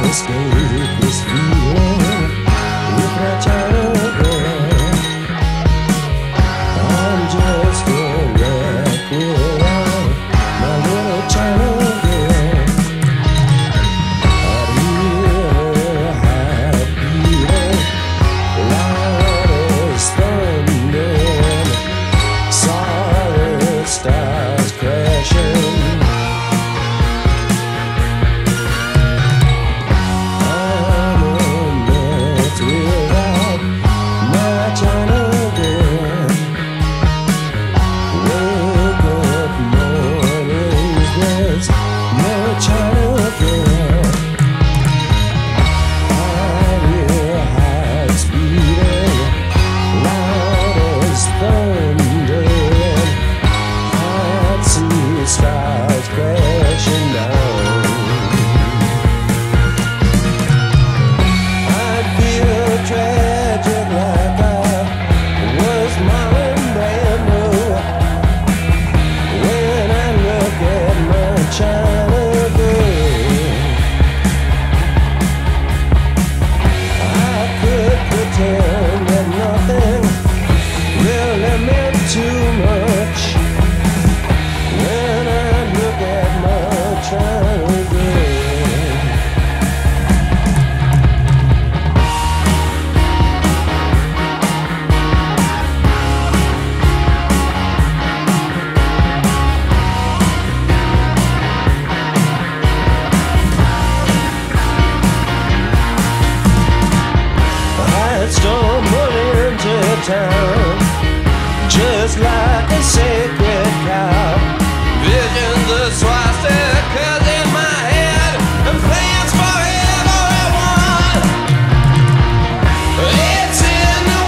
escape this feeling with my China girl. I'm just a wreck without my little China girl. I'd hear her heart beating loud as thunder, saw the stars crashing. Stars crashing down. I feel tragic like I was Marlon Brando when I look at my China girl. I could pretend that nothing really meant too much. Stumbled into town just like a sacred cow. Visions of swastikas in my head and plans for everyone. It's in the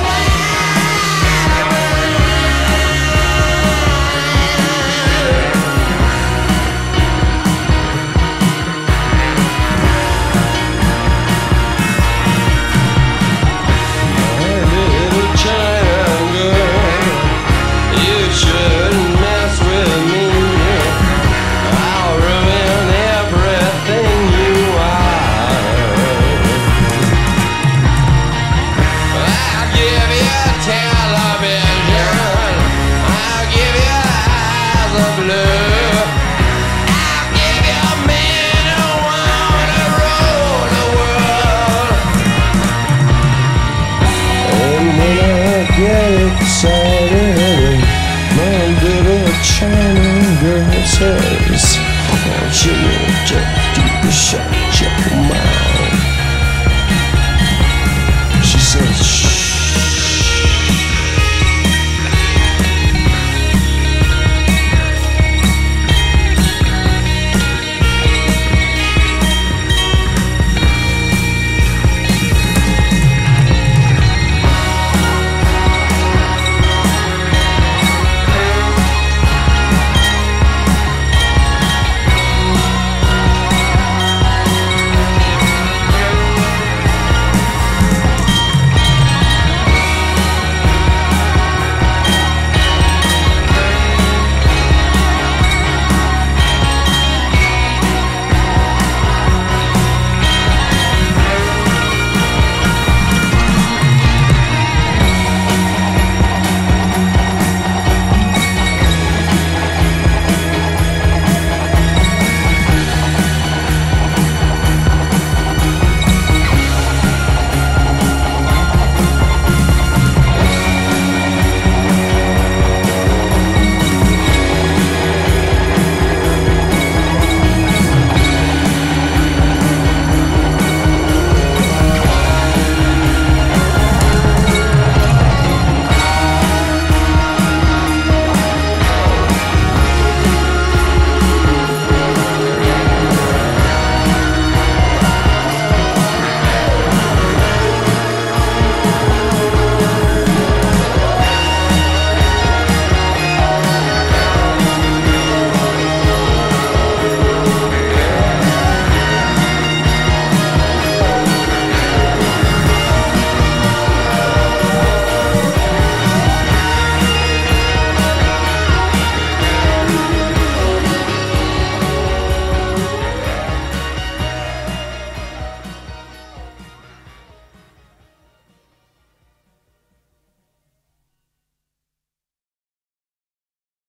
excited, my little China girl says, "Oh, she will just keep the shot."